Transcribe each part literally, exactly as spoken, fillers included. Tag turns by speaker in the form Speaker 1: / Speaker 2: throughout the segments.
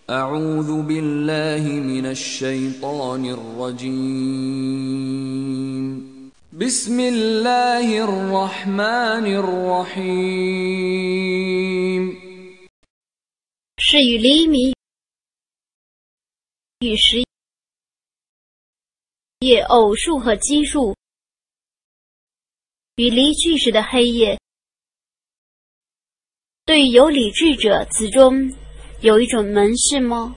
Speaker 1: أعوذ بالله من الشيطان الرجيم بسم الله الرحمن الرحيم
Speaker 2: 是与黎明与时夜偶数和奇数，与离去时的黑夜。对于有理智者，此中有一种门式吗？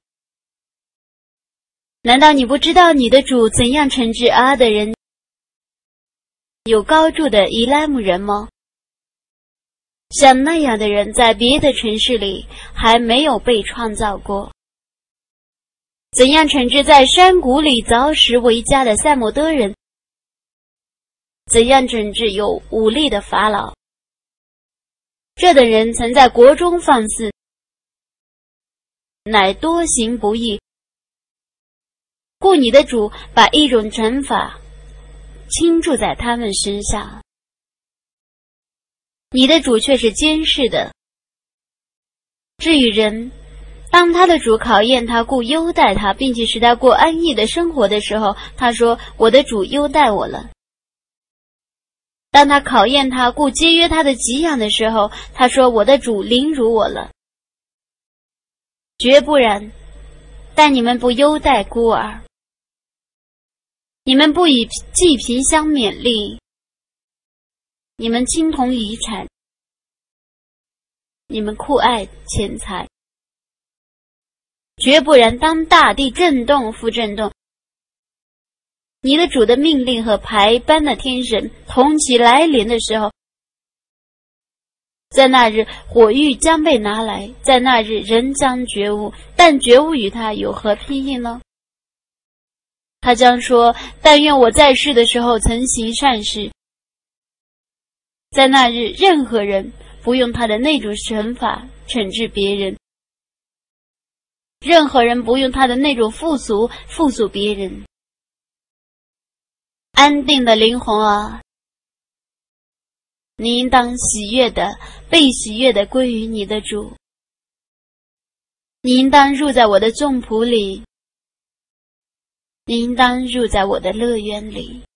Speaker 2: 难道你不知道你的主怎样惩治阿的人，有高筑的伊拉姆人吗？像那样的人在别的城市里还没有被创造过。怎样惩治在山谷里凿石为家的塞摩德人？怎样惩治有武力的法老？这等人曾在国中放肆，乃多行不义，故你的主把一种惩罚倾注在他们身上。你的主却是监视的。至于人，当他的主考验他，故优待他，并且使他过安逸的生活的时候，他说：我的主优待我了。当他考验他，故节约他的给养的时候，他说：我的主凌辱我了。绝不然，但你们不优待孤儿，你们不以济贫相勉励，你们亲同遗产，你们酷爱钱财。绝不然，当大地震动复震动，你的主的命令和排班的天神同期来临的时候，在那日火狱将被拿来，在那日人将觉悟，但觉悟与他有何裨益呢？他将说：但愿我在世的时候曾行善事。在那日，任何人不用他的那种惩罚惩治别人，任何人不用他的那种复俗复俗别人。安定的灵魂啊，你应当喜悦的被喜悦的归于你的主。你应当入在我的众仆里，你应当入在我的乐园里。